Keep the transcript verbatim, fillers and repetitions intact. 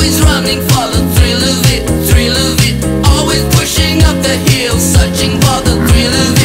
always running for the thrill of it, thrill of it. Always pushing up the hill, searching for the thrill of it.